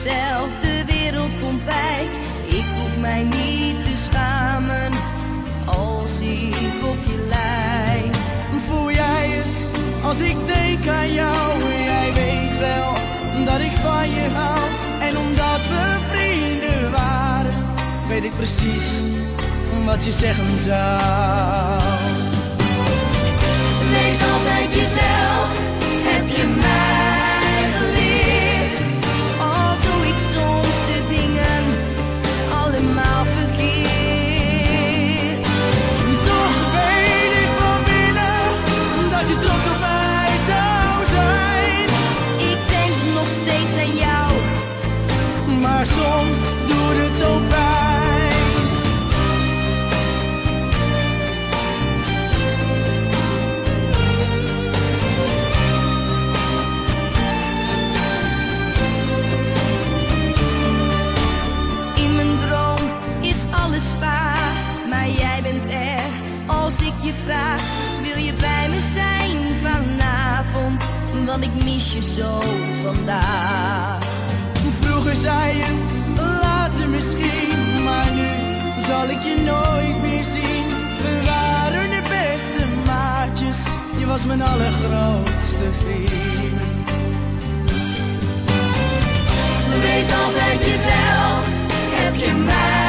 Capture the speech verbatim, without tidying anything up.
zelf de wereld ontwijk. Ik hoef mij niet te schamen als ik op je lijk. Voel jij het als ik denk aan jou? Jij weet wel dat ik van je hou. En omdat we vrienden waren, weet ik precies wat je zeggen zou. Wees altijd jezelf, heb je mij geleerd. Al doe ik soms de dingen allemaal verkeerd. Toch weet ik van binnen dat je trots op mij zou zijn. Ik denk nog steeds aan jou, maar soms doet het zo pijn. Als ik je vraag, wil je bij me zijn vanavond? Want ik mis je zo vandaag. Vroeger zei je, later misschien, maar nu zal ik je nooit meer zien. We waren de beste maatjes, je was mijn allergrootste vriend. Wees altijd jezelf, heb je mij